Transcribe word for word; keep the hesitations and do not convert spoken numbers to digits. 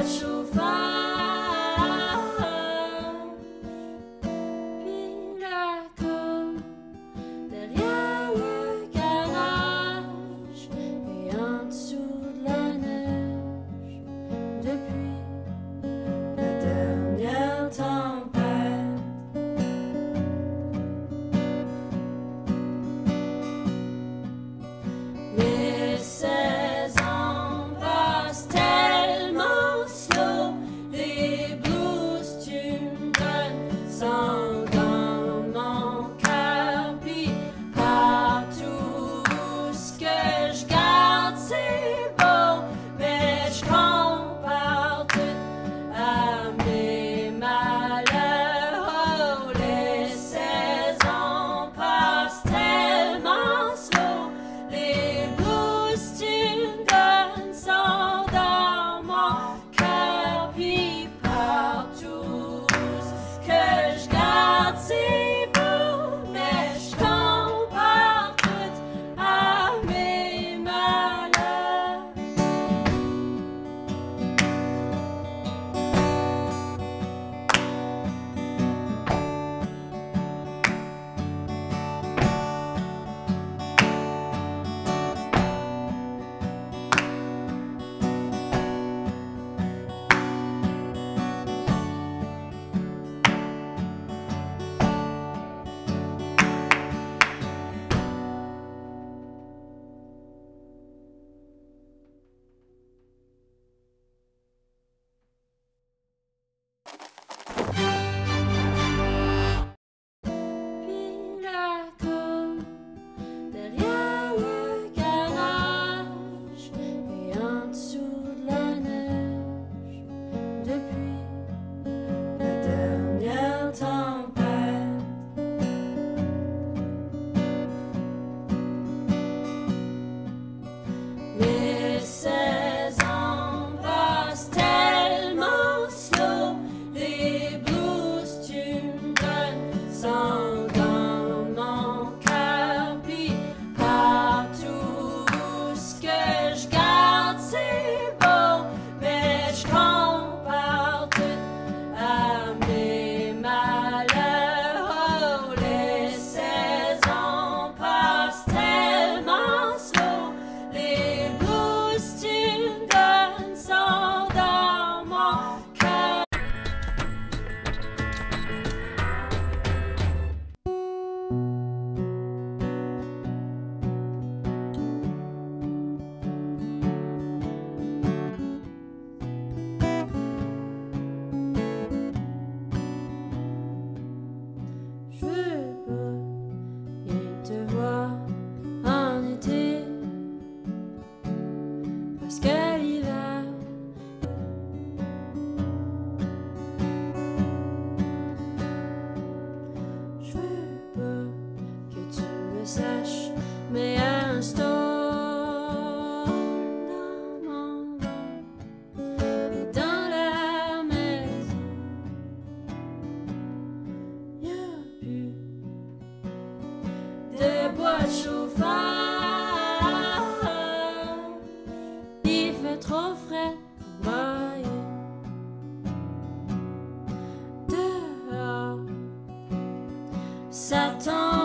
de chauffage, puis la cour derrière le garage et en dessous de la neige depuis la dernière tempête. Les saisons passent tellement slow, les blues tu me donnes sont dans mon cœur, puis partout ce que je garde c'est beau, mais je compare tout à mes malheurs. Oh, les saisons passent tellement slow, les blues tu me donnes sont dans mon cœur, puis partout ce que je garde c'est beau, mais je compare tout à mes malheurs. Puis la cour derrière le garage et en dessous de la neige depuis la dernière tempête. Les saisons passent tellement slow, les blues tu me donnes sont dans mon cœur, puis partout ce que je garde c'est beau, mais je compare tout à mes malheurs. Oh, les saisons passent tellement slow, les blues tu me donnes sont dans mon cœur. Je veux pas rien te voir en été, parce que l'hiver je veux pas que tu le saches, mais un storm dans mon ventre et dans la maison y'a plus de bois de chauffage, il fait trop frais pour broyer dehors, ça tombe